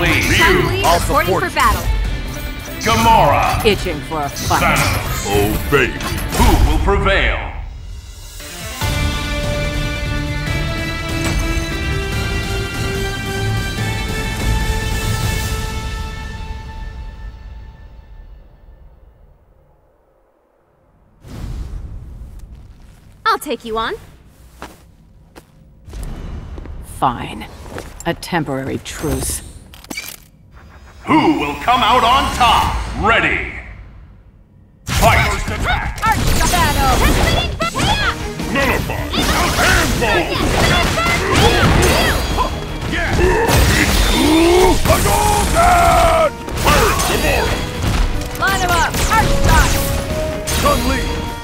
Chun-Li. I'll reporting for battle. Gamora. Itching for a fight. Thanos. Oh, baby. Who will prevail? I'll take you on. Fine. A temporary truce. Who will come out on top? Ready. Fight! First attack! Nullify! Yeah! Hadouken! First, Gamora! Line him up! Arch shot! Chun-Li!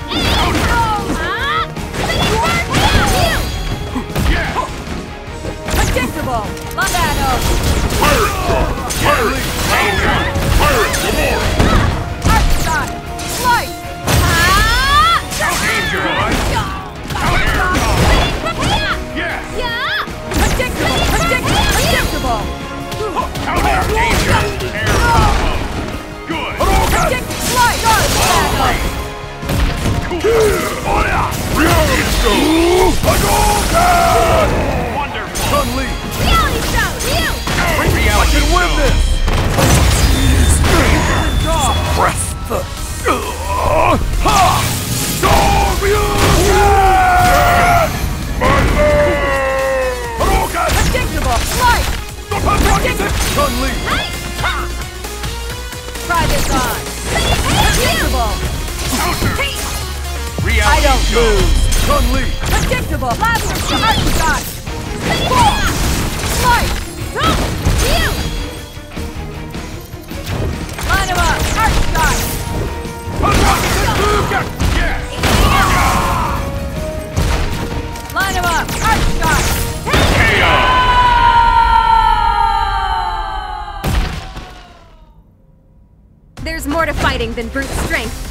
Predictable! Londano! First, Chun-Li! First, Gamora! Arch shot! Slice! Danger! Yes! Predictable! Out there! Danger! Air combo! Good! Hadouken! Slice! Reality show! Hadouken! Wonderful! Chun-Li! Reality show, Ryu! Reality I can win show. this! Suppress the... Ha! Shoryuken! My lord! Hadouken! Predictable! Slice! Chun-Li! Try this on! Predictable! Counter! I Reality don't show. lose! Chun-Li! Predictable! Lazarus to arch shot! Slice! Line him up! Arch shot! Hadouken! Yes! Line him up! Arch shot! KO! There's more to fighting than brute strength.